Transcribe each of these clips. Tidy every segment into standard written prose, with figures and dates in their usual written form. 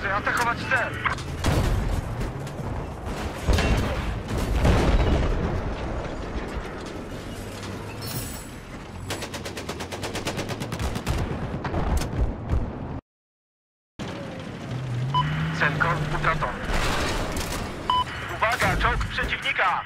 Żołnierze, atakować cel! Cel utracony. Uwaga, czołg przeciwnika!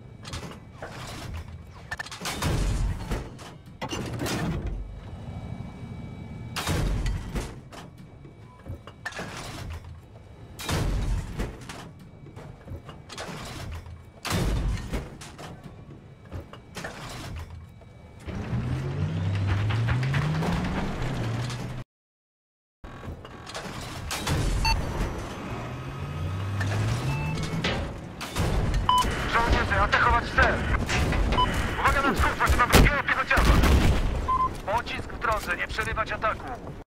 Żołnierze, atakować cel! Uwaga na wschód, macie na drugiego piechociarza! Pocisk w drodze, nie przerywać ataku!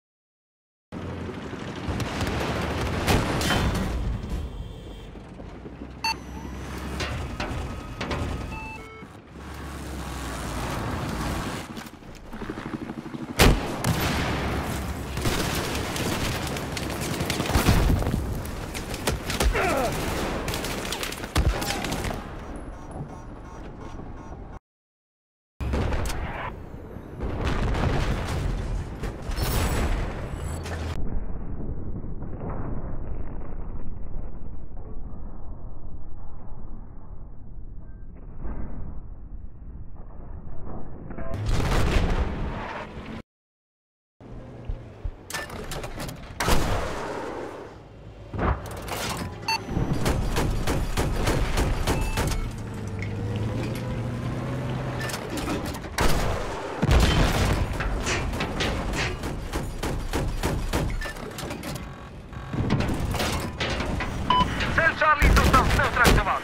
Charlie został zneutralizowany.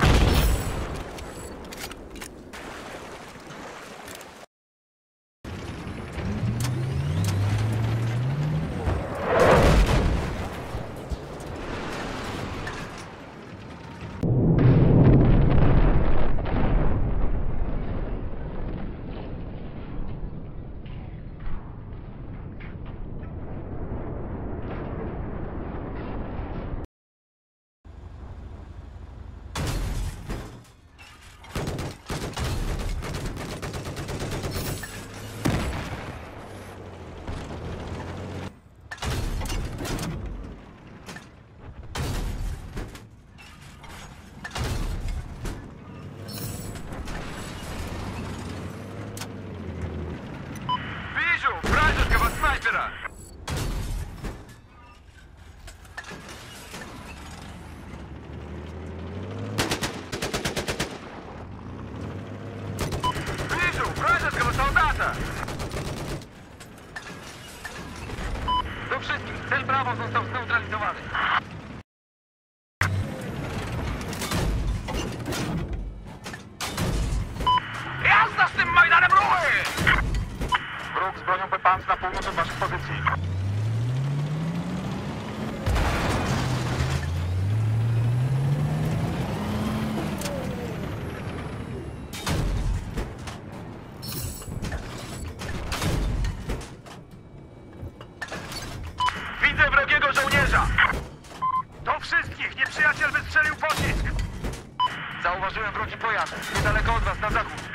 Снайпера! Вижу вражеского солдата! Do wszystkich, cel Brawo został zneutralizowany. Jazda z tym Majdanem Ruły! Wróg z bronią Pepans na północ od waszych pozycji. Widzę wrogiego żołnierza! Do wszystkich! Nieprzyjaciel wystrzelił pocisk! Zauważyłem wrogi pojazd, niedaleko od was, na zachód.